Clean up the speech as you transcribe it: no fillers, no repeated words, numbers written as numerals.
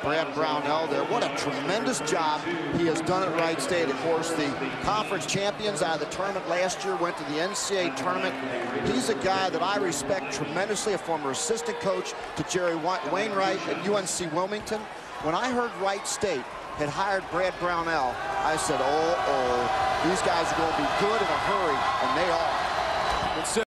Brad Brownell there. What a tremendous job he has done at Wright State. Of course, the conference champions out of the tournament last year went to the NCAA tournament. He's a guy that I respect tremendously, a former assistant coach to Jerry Wainwright at UNC Wilmington. When I heard Wright State had hired Brad Brownell, I said, these guys are going to be good in a hurry, and they are.